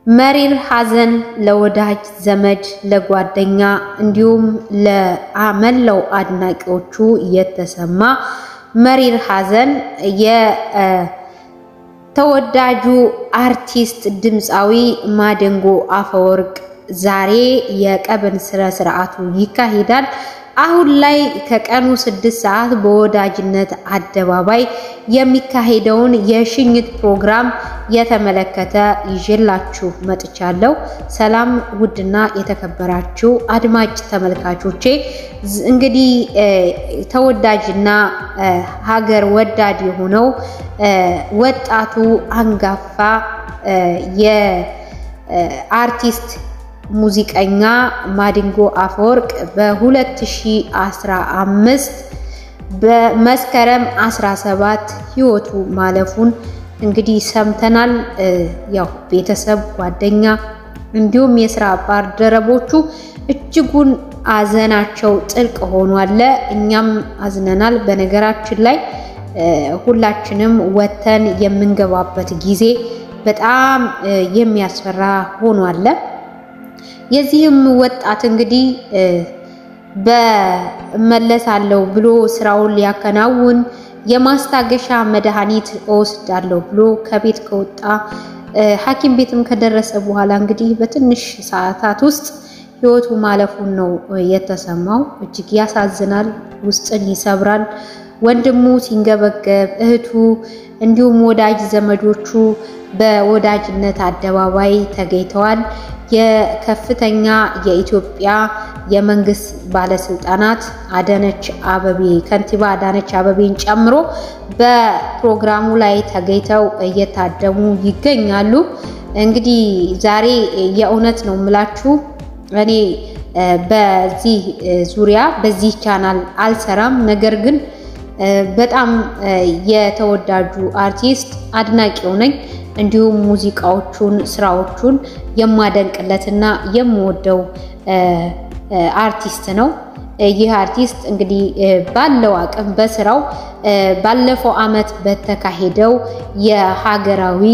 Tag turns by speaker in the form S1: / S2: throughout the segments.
S1: መሪር ሐዘን ለወዳጅ ዘመድ ለጓደኛ እንዲሁም ለአመለው አድናቂዎቹ የተሰማ መሪር ሐዘን የተወዳጁ አርቲስት ድምፃዊ ማዲንጎ አፈወርቅ ዛሬ የቀብር ስርዓቱ ይካሄዳል። አሁን ላይ ከቀኑ 6 ሰዓት በወዳጅነት አደባባይ የሚካሄደውን የሽኝት ፕሮግራም የተመለከተ ይዤላችሁ መጥቻለሁ። ሰላም ውድና የተከበራችሁ አድማጭ ተመልካቾቼ፣ እንግዲህ ተወዳጅና ሀገር ወዳድ የሆነው ወጣቱ አንጋፋ የአርቲስት ሙዚቀኛ ማዲንጎ አፈወርቅ በ2015 በመስከረም 17 ህይወቱ ማለፉን እንግዲህ ሰምተናል። ያው ቤተሰብ ጓደኛ እንዲሁም የሥራ ባልደረቦቹ እጅጉን አዘናቸው ጥልቅ ሆኗል። እኛም አዝነናል። በነገራችን ላይ ሁላችንም ወተን የምንገባበት ጊዜ በጣም የሚያስፈራ ሆኗል። የዚህም ወጣት እንግዲህ በመለሳለው ብሎ ስራውን ሊያከናውን የማስታገሻ መድኃኒት ወስዳለው ብሎ ከቤት ከወጣ ሐኪም ቤትም ከደረሰ በኋላ እንግዲህ በትንሽ ሰዓታት ውስጥ ህይወቱ ማለፉን ነው የተሰማው። እጅግ ያሳዝናል፣ ውስጥን ይሰብራል። ወንድሙ ሲንገበገብ እህቱ እንዲሁም ወዳጅ ዘመዶቹ በወዳጅነት አደባባይ ተገኝተዋል። የከፍተኛ የኢትዮጵያ የመንግስት ባለስልጣናት አዳነች አቤቤ ከንቲባ አዳነች አቤቤን ጨምሮ በፕሮግራሙ ላይ ተገኝተው እየታደሙ ይገኛሉ። እንግዲህ ዛሬ የእውነት ነው የምላችሁ እኔ በዚህ ዙሪያ በዚህ ቻናል አልሰራም። ነገር ግን በጣም የተወዳጁ አርቲስት አድናቂው ነኝ። እንዲሁም ሙዚቃዎቹን ስራዎቹን የማደንቅለትና የምወደው አርቲስት ነው። ይህ አርቲስት እንግዲህ ባለው አቅም በስራው ባለፈው አመት በተካሄደው የሀገራዊ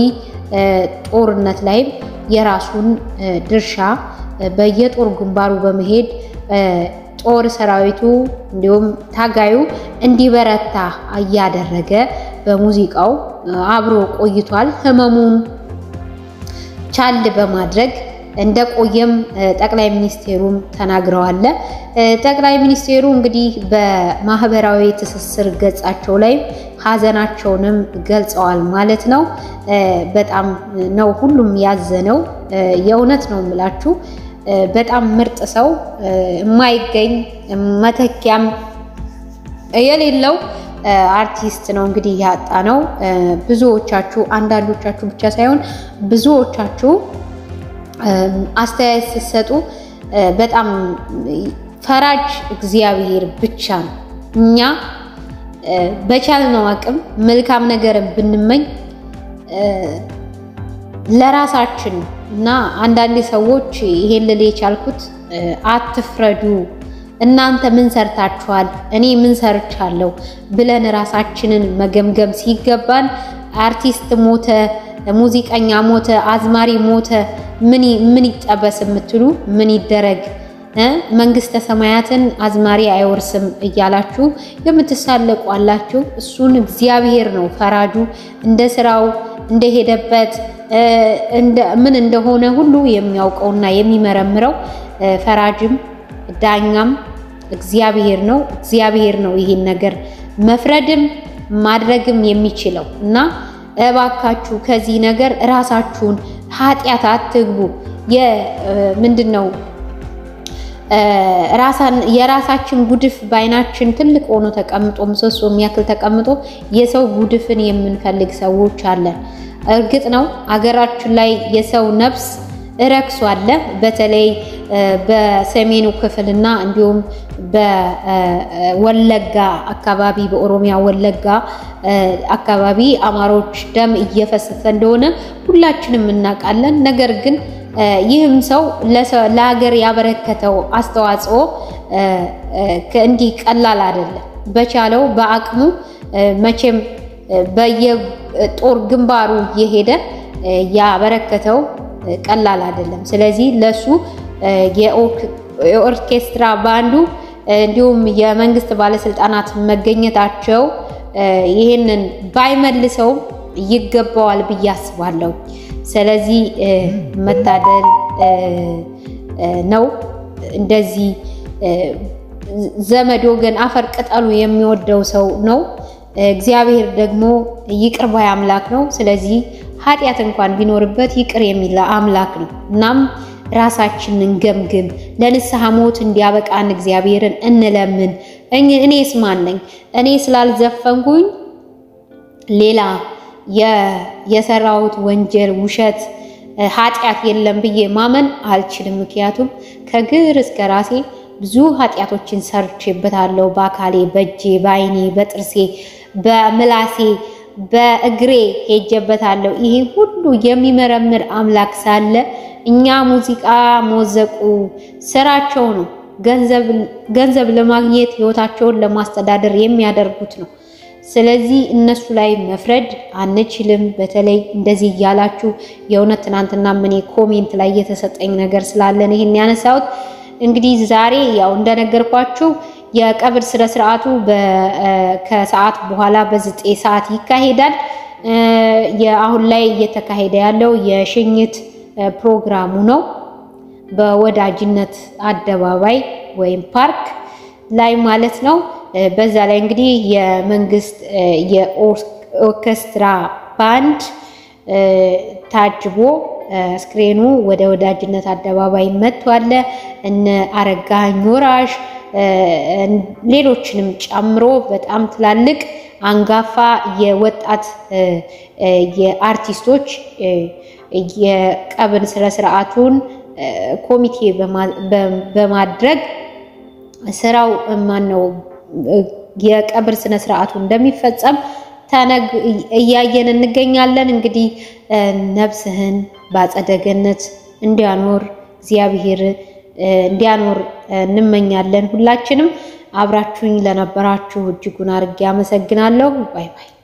S1: ጦርነት ላይ የራሱን ድርሻ በየጦር ግንባሩ በመሄድ ጦር ሰራዊቱ እንዲሁም ታጋዩ እንዲበረታ ያያደረገ በሙዚቃው አብሮ ቆይቷል። ህመሙን ቻል በማድረግ እንደቆየም ጠቅላይ ሚኒስቴሩም ተናግረዋል። ጠቅላይ ሚኒስቴሩ እንግዲህ በማህበራዊ ትስስር ገጻቸው ላይ ሐዘናቸውንም ገልጸዋል ማለት ነው። በጣም ነው ሁሉም ያዘነው። የእውነት ነው የምላችሁ በጣም ምርጥ ሰው የማይገኝ መተኪያም የሌለው አርቲስት ነው እንግዲህ ያጣ ነው። ብዙዎቻችሁ አንዳንዶቻችሁ ብቻ ሳይሆን ብዙዎቻችሁ አስተያየት ሲሰጡ በጣም ፈራጅ እግዚአብሔር ብቻ ነው። እኛ በቻልነው አቅም መልካም ነገር ብንመኝ ለራሳችን እና አንዳንድ ሰዎች ይሄን ልል የቻልኩት አትፍረዱ፣ እናንተ ምን ሰርታችኋል እኔ ምን ሰርቻለሁ ብለን ራሳችንን መገምገም ሲገባን አርቲስት ሞተ፣ ሙዚቀኛ ሞተ፣ አዝማሪ ሞተ ምን ይጠበስ የምትሉ ምን ይደረግ መንግስተ ሰማያትን አዝማሪ አይወርስም እያላችሁ የምትሳለቁ አላችሁ። እሱን እግዚአብሔር ነው ፈራጁ። እንደ ስራው እንደሄደበት ምን እንደሆነ ሁሉ የሚያውቀውና የሚመረምረው ፈራጅም ዳኛም እግዚአብሔር ነው። እግዚአብሔር ነው ይሄን ነገር መፍረድም ማድረግም የሚችለው እና እባካችሁ ከዚህ ነገር ራሳችሁን ኃጢያት አትግቡ። ምንድነው የራሳችን ጉድፍ ባይናችን ትልቅ ሆኖ ተቀምጦ ምሰሶ የሚያክል ተቀምጦ የሰው ጉድፍን የምንፈልግ ሰዎች አለን። እርግጥ ነው አገራችን ላይ የሰው ነፍስ ረክሷል። በተለይ በሰሜኑ ክፍልና እንዲሁም በወለጋ አካባቢ በኦሮሚያ ወለጋ አካባቢ አማሮች ደም እየፈሰሰ እንደሆነ ሁላችንም እናውቃለን። ነገር ግን ይህም ሰው ለሀገር ያበረከተው አስተዋጽኦ እንዲህ ቀላል አይደለም። በቻለው በአቅሙ መቼም በየጦር ግንባሩ የሄደ ያበረከተው ቀላል አይደለም ስለዚህ ለሱ የኦርኬስትራ ባንዱ እንዲሁም የመንግስት ባለስልጣናት መገኘታቸው ይሄንን ባይመልሰው ይገባዋል በያስባለው ስለዚህ መታደል ነው እንደዚህ ዘመድ ወገን አፈር ቅጠሉ የሚወደው ሰው ነው እግዚአብሔር ደግሞ ይቅር ባይ አምላክ ነው ስለዚህ ኃጢያት እንኳን ቢኖርበት ይቅር የሚል አምላክ ነው እናም ራሳችንን ገምግም ለንስሐ ሞት እንዲያበቃን እግዚአብሔርን እንለምን እኔስ ማን ነኝ እኔ ስላልዘፈንኩኝ ሌላ የሰራውት ወንጀል ውሸት ኃጢያት የለም ብዬ ማመን አልችልም ምክንያቱም ከግር እስከ ራሴ ብዙ ኃጢያቶችን ሰርቼበታለሁ በአካሌ በእጄ በአይኔ በጥርሴ በምላሴ በእግሬ ሄጀበታለሁ ይሄ ሁሉ የሚመረምር አምላክ ሳለ እኛ ሙዚቃ ሞዘቁ ስራቸው ነው ገንዘብ ለማግኘት ህይወታቸውን ለማስተዳደር የሚያደርጉት ነው ስለዚህ እነሱ ላይ መፍረድ አንችልም በተለይ እንደዚህ ያላችሁ የእውነት ትናንትና ምን ኮሜንት ላይ የተሰጠኝ ነገር ስላለ ነው ይሄን ያነሳውት እንግዲህ ዛሬ ያው እንደነገርኳችሁ የቀብር ስነ ስርዓቱ ከሰዓት በኋላ በ9 ሰዓት ይካሄዳል የአሁን ላይ እየተካሄደ ያለው የሽኝት ፕሮግራሙ ነው በወዳጅነት አደባባይ ወይም ፓርክ ላይ ማለት ነው በዛ ላይ እንግዲህ የመንግስት የኦርኬስትራ ባንድ ታጅቦ ስክሪኑ ወደ ወዳጅነት አደባባይ መጥቷል እነ አረጋኝ ወራሽ ሌሎችንም ጨምሮ በጣም ትላልቅ አንጋፋ የወጣት የአርቲስቶች የቀብር ስነ ስርዓቱን ኮሚቴ በማድረግ ስራው ማነው የቀብር ስነ ስርዓቱ እንደሚፈጸም እያየን እንገኛለን እንግዲህ ነፍስህን ባጸደ ገነት እንዲያኖር እግዚአብሔር እንዲያኖር እንመኛለን ሁላችንም አብራችሁኝ ለነበራችሁ እጅጉን አርጌ አመሰግናለሁ ባይ ባይ